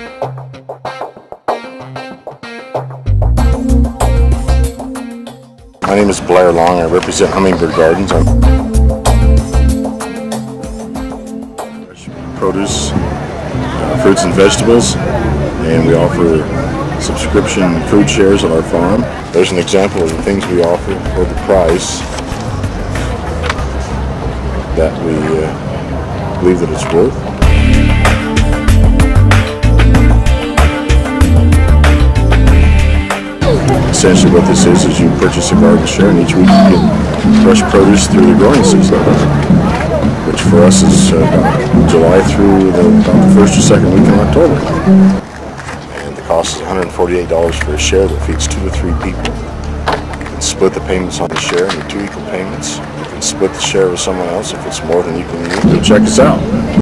My name is Blair Long. I represent Hummingbird Gardens. I'm produce, fruits and vegetables, and we offer subscription food shares at our farm. There's an example of the things we offer for the price that we believe that it's worth. Essentially what this is you purchase a garden share, and each week you get fresh produce through the growing season, which for us is July through the first or second week in October. And the cost is $148 for a share that feeds 2 to 3 people. You can split the payments on the share into 2 equal payments. You can split the share with someone else if it's more than you can use. Check us out.